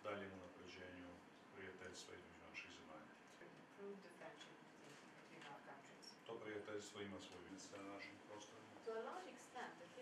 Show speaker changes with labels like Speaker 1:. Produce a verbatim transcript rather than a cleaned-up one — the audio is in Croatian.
Speaker 1: daljem unapređenju prijateljstva između naših zemalja.
Speaker 2: Improve the friendship between our countries.
Speaker 1: To prijateljstvo ima svoj mjesto na našim prostorima.
Speaker 2: To a large extent, the